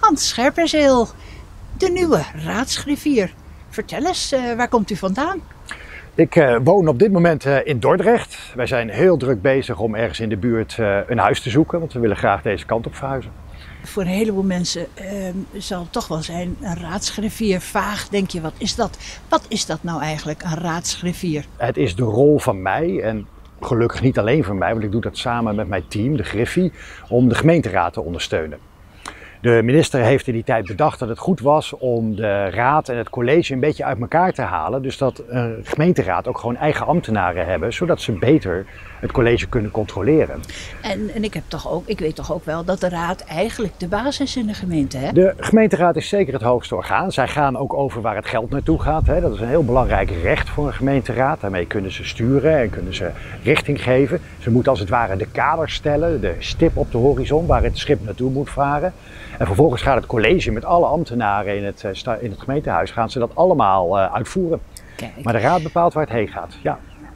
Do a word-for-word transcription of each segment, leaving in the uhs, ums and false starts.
Hans Scherpenzeel, de nieuwe raadsgriffier. Vertel eens, uh, waar komt u vandaan? Ik uh, woon op dit moment uh, in Dordrecht. Wij zijn heel druk bezig om ergens in de buurt uh, een huis te zoeken, want we willen graag deze kant op verhuizen. Voor een heleboel mensen uh, zal het toch wel zijn, een raadsgriffier, vaag. Denk je, wat is dat? Wat is dat nou eigenlijk, een raadsgriffier? Het is de rol van mij, en gelukkig niet alleen van mij, want ik doe dat samen met mijn team, de Griffie, om de gemeenteraad te ondersteunen. De minister heeft in die tijd bedacht dat het goed was om de raad en het college een beetje uit elkaar te halen. Dus dat een gemeenteraad ook gewoon eigen ambtenaren hebben, zodat ze beter het college kunnen controleren. En, en ik, heb toch ook, ik weet toch ook wel dat de raad eigenlijk de baas is in de gemeente, hè? De gemeenteraad is zeker het hoogste orgaan. Zij gaan ook over waar het geld naartoe gaat. Hè. Dat is een heel belangrijk recht voor een gemeenteraad. Daarmee kunnen ze sturen en kunnen ze richting geven. Ze moeten als het ware de kaders stellen, de stip op de horizon waar het schip naartoe moet varen. En vervolgens gaat het college met alle ambtenaren in het, in het gemeentehuis gaan ze dat allemaal uh, uitvoeren. Kijk. Maar de raad bepaalt waar het heen gaat. Ja.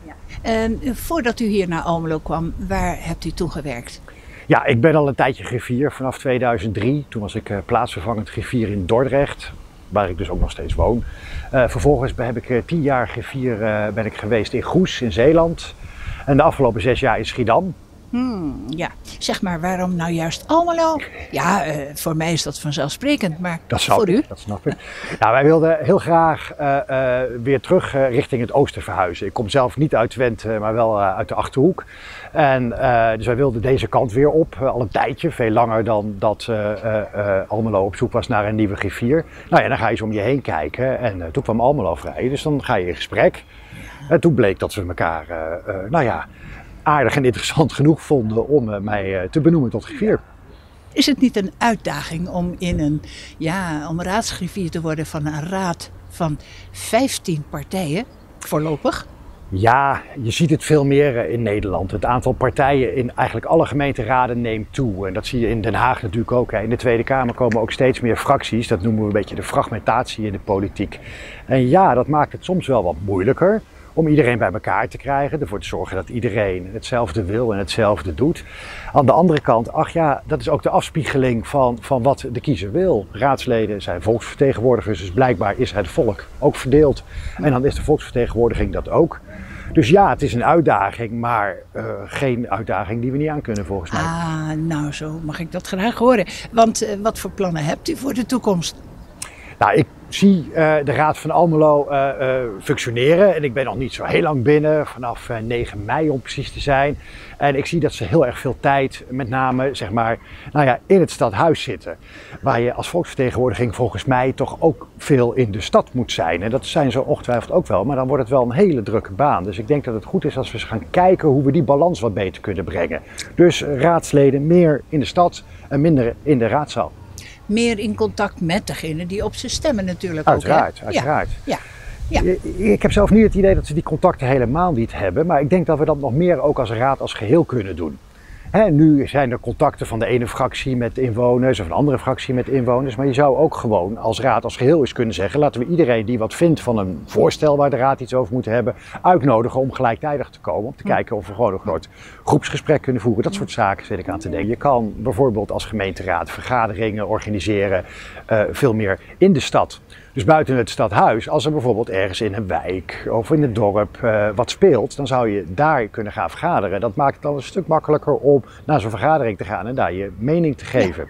Uh, voordat u hier naar Almelo kwam, waar hebt u toen gewerkt? Ja, ik ben al een tijdje griffier vanaf tweeduizend drie. Toen was ik uh, plaatsvervangend griffier in Dordrecht, waar ik dus ook nog steeds woon. Uh, vervolgens heb ik uh, tien jaar griffier uh, ben ik geweest in Goes in Zeeland. En de afgelopen zes jaar in Schiedam. Hmm, ja, zeg maar, waarom nou juist Almelo? Ja, uh, voor mij is dat vanzelfsprekend, maar dat snap voor ik, u? Dat snap ik. Nou, wij wilden heel graag uh, uh, weer terug uh, richting het oosten verhuizen. Ik kom zelf niet uit Twente, maar wel uh, uit de Achterhoek. En uh, dus wij wilden deze kant weer op, uh, al een tijdje, veel langer dan dat uh, uh, uh, Almelo op zoek was naar een nieuwe griffier. Nou ja, dan ga je eens om je heen kijken en uh, toen kwam Almelo vrij, dus dan ga je in gesprek. En toen bleek dat we elkaar, uh, uh, nou ja, aardig en interessant genoeg vonden om uh, mij uh, te benoemen tot griffier. Is het niet een uitdaging om in een, ja, om raadsgriffier te worden van een raad van vijftien partijen, voorlopig? Ja, je ziet het veel meer in Nederland. Het aantal partijen in eigenlijk alle gemeenteraden neemt toe. En dat zie je in Den Haag natuurlijk ook. In de Tweede Kamer komen ook steeds meer fracties. Dat noemen we een beetje de fragmentatie in de politiek. En ja, dat maakt het soms wel wat moeilijker om iedereen bij elkaar te krijgen, ervoor te zorgen dat iedereen hetzelfde wil en hetzelfde doet. Aan de andere kant, ach ja, dat is ook de afspiegeling van, van wat de kiezer wil. Raadsleden zijn volksvertegenwoordigers, dus blijkbaar is het volk ook verdeeld. En dan is de volksvertegenwoordiging dat ook. Dus ja, het is een uitdaging, maar uh, geen uitdaging die we niet aan kunnen volgens mij. Ah, nou zo mag ik dat graag horen. Want uh, wat voor plannen hebt u voor de toekomst? Nou, ik zie uh, de Raad van Almelo uh, uh, functioneren en ik ben nog niet zo heel lang binnen, vanaf uh, negen mei om precies te zijn. En ik zie dat ze heel erg veel tijd, met name zeg maar, nou ja, in het stadhuis zitten. Waar je als volksvertegenwoordiging volgens mij toch ook veel in de stad moet zijn. En dat zijn ze ongetwijfeld ook wel, maar dan wordt het wel een hele drukke baan. Dus ik denk dat het goed is als we eens gaan kijken hoe we die balans wat beter kunnen brengen. Dus raadsleden meer in de stad en minder in de raadzaal. Meer in contact met degene die op ze stemmen natuurlijk uiteraard, ook. Uiteraard, ja. ja. ja. Ik heb zelf niet het idee dat ze die contacten helemaal niet hebben, maar ik denk dat we dat nog meer ook als raad als geheel kunnen doen. He, nu zijn er contacten van de ene fractie met inwoners of een andere fractie met inwoners, maar je zou ook gewoon als raad als geheel eens kunnen zeggen, laten we iedereen die wat vindt van een voorstel waar de raad iets over moet hebben, uitnodigen om gelijktijdig te komen, om te hm. kijken of we gewoon nog nooit groepsgesprek kunnen voeren. Dat soort zaken zit ik aan te denken. Je kan bijvoorbeeld als gemeenteraad vergaderingen organiseren, uh, veel meer in de stad. Dus buiten het stadhuis, als er bijvoorbeeld ergens in een wijk of in het dorp uh, wat speelt, dan zou je daar kunnen gaan vergaderen. Dat maakt het dan een stuk makkelijker om naar zo'n vergadering te gaan en daar je mening te geven.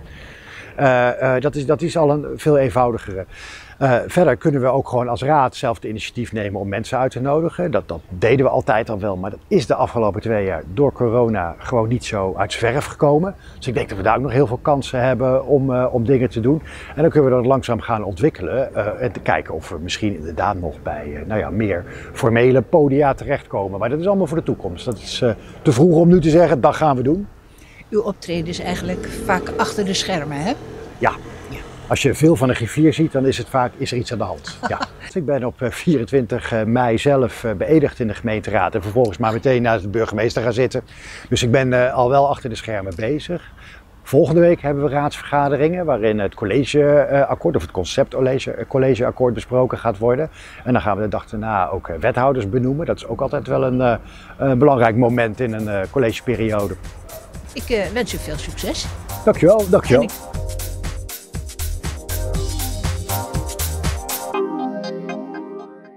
Ja. Uh, uh, dat, is, dat is al een veel eenvoudigere. Uh, verder kunnen we ook gewoon als raad zelf het initiatief nemen om mensen uit te nodigen. Dat, dat deden we altijd al wel, maar dat is de afgelopen twee jaar door corona gewoon niet zo uit z'n verf gekomen. Dus ik denk dat we daar ook nog heel veel kansen hebben om, uh, om dingen te doen. En dan kunnen we dat langzaam gaan ontwikkelen uh, en te kijken of we misschien inderdaad nog bij uh, nou ja, meer formele podia terechtkomen. Maar dat is allemaal voor de toekomst. Dat is uh, te vroeg om nu te zeggen, dat gaan we doen. Uw optreden is eigenlijk vaak achter de schermen, hè? Ja. Als je veel van een griffier ziet, dan is het vaak is er iets aan de hand. Ja. Ik ben op vierentwintig mei zelf beëdigd in de gemeenteraad en vervolgens maar meteen naast de burgemeester gaan zitten. Dus ik ben uh, al wel achter de schermen bezig. Volgende week hebben we raadsvergaderingen waarin het collegeakkoord of het conceptcollegeakkoord besproken gaat worden. En dan gaan we de dag daarna ook wethouders benoemen. Dat is ook altijd wel een, uh, een belangrijk moment in een uh, collegeperiode. Ik uh, wens u veel succes. Dankjewel, dankjewel.